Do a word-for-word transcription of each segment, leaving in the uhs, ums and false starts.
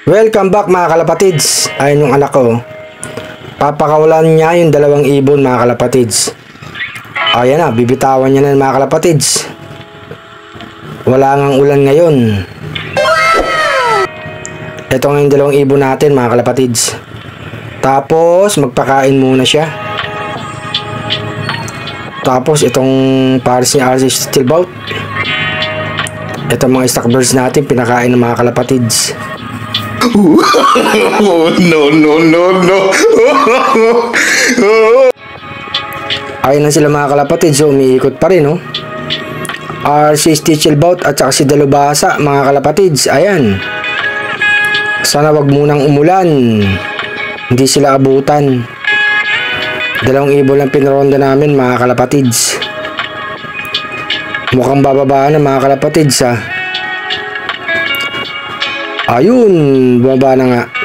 Welcome back mga kalapatids. Ayun yung anak ko. Papakawalan niya yung dalawang ibon mga kalapatids. Ayan na, bibitawan niya na mga kalapatids. Wala ngang ulan ngayon. Ito nga yung dalawang ibon natin mga kalapatids. Tapos magpakain muna siya. Tapos itong pares ni R C Steelboat. Ito mga stock birds natin pinakain ng mga kalapatids. Oh, no, no, no, no. Ayun na sila mga kalapatids, so umiikot pa rin, oh. R C Steelboat at saka si Dalubhasa mga kalapatids. Ayan. Sana wag munang umulan. Hindi sila abutan. Dalawang ibon lang pinaronda namin mga kalapatids. Mukhang bababa na mga kalapatids, ha. Ayun, bumaba na nga.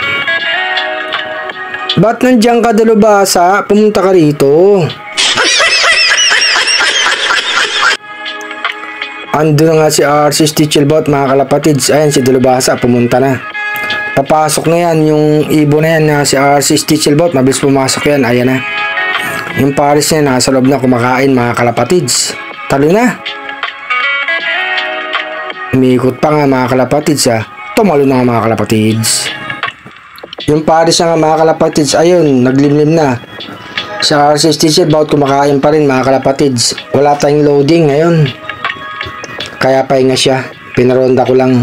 Ba't nandiyan ka, Dalubhasa? Pumunta ka rito. Ando na nga si R C Steelboat mga kalapatids. Ayan si Dalubhasa, pumunta na. Papasok na yan, yung ibon na yan na si R C Steelboat. Mabilis pumasok yan, ayan na. Yung pares niya nasa loob na kumakain mga kalapatids. Talo na. Umiikot pa nga mga kalapatids, ha. Tumalo na nga mga kalapatids. Yung pares na nga mga kalapatids, ayun, naglimlim na. Sa R C Steelboat kumakain pa rin mga kalapatids. Wala tayong loading ngayon. Kaya pahinga siya. Pinaronda ko lang.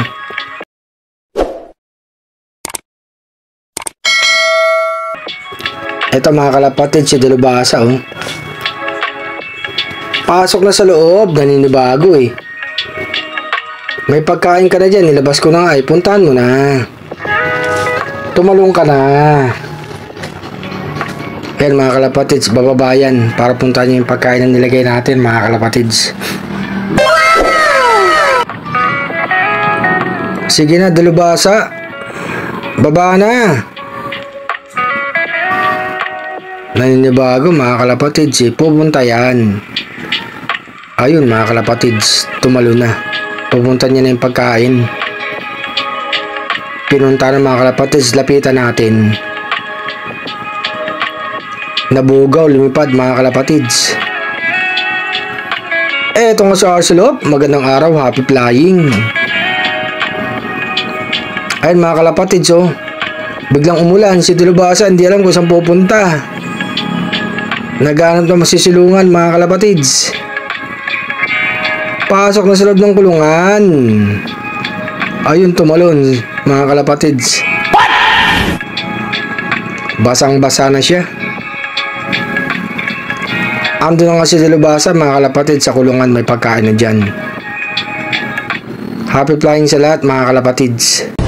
Ito mga kalapatids, si Dalubhasa, oh. Pasok na sa loob, naninibago eh. May pagkain ka na dyan, nilabas ko na nga eh. Puntahan mo na. Tumalong ka na. Ayan mga kalapatids, bababayan para puntahan niyo yung pagkain na nilagay natin mga kalapatids. Sige na Dalubhasa, baba na. Naninibago mga kalapatids eh. Pupunta yan. Ayun mga kalapatids, tumalo na. Pupunta niya na yung pagkain. Pinunta na mga kalapatids, lapitan natin. Nabugaw, lumipad mga kalapatids. Eh, ito nga sa Arcelop, magandang araw, happy flying. Ayun mga kalapatids, oh. Biglang umulan, si Dalubhasa hindi alam kung saan pupunta. Naghanap na masisilungan mga kalapatids. Pasok na sa loob ng kulungan. Ayun, tumalon mga kalapatids. What? Basang basa na siya. Ando na nga si Dalubhasa mga kalapatids sa kulungan, may pagkain na dyan. Happy flying sa lahat mga kalapatids.